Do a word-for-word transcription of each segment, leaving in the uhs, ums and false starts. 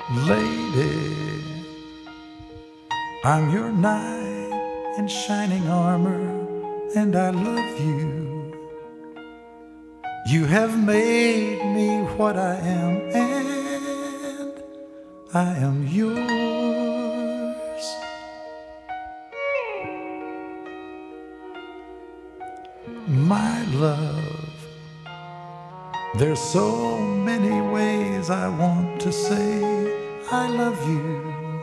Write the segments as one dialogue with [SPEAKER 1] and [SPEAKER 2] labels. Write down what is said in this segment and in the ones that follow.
[SPEAKER 1] Lady, I'm your knight in shining armor, and I love you. You have made me what I am, and I am yours. My love, there's so many ways I want to say I love you.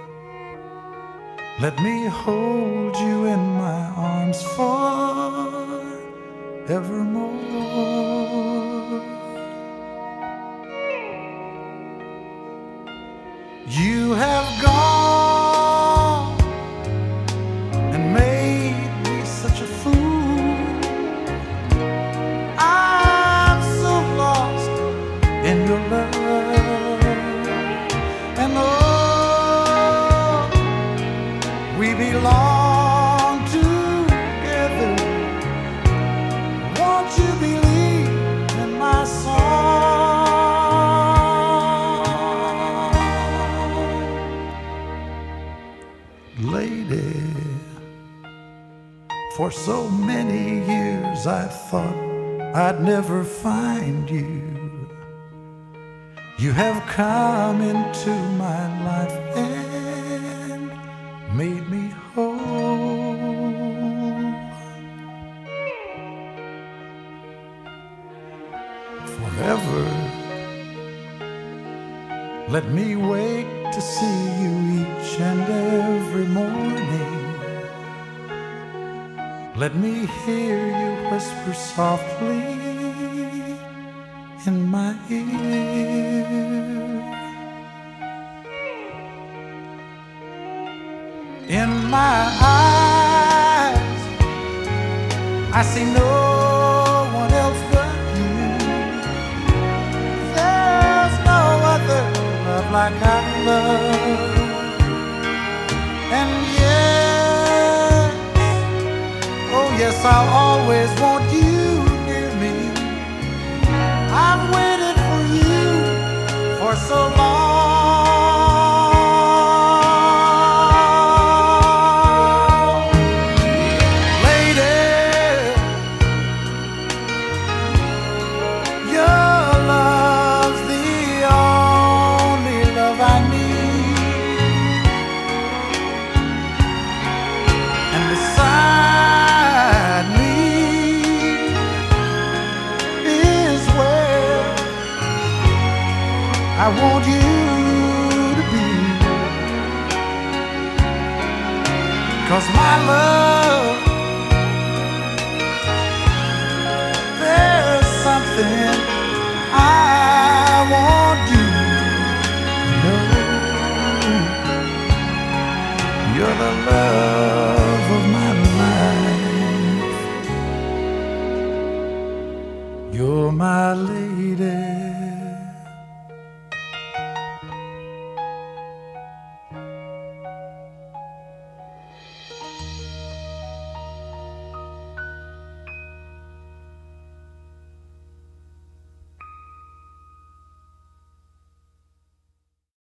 [SPEAKER 1] Let me hold you in my arms forevermore. You have gone and made me such a fool. I'm so lost in your love. And oh, we belong together. Won't you believe in my song? Lady, for so many years I thought I'd never find you. You have come into my life and made me whole. Forever, let me wake to see you each and every morning. Let me hear you whisper softly in my ear. In my eyes, I see no one else but you. There's no other love like I love. And yes, oh yes, I'll always want you near me. I've waited for you for so long. Lady, your love's the only love I need. And beside me is where I want you to be. 'Cause my love, there's something I want you to know. You're the love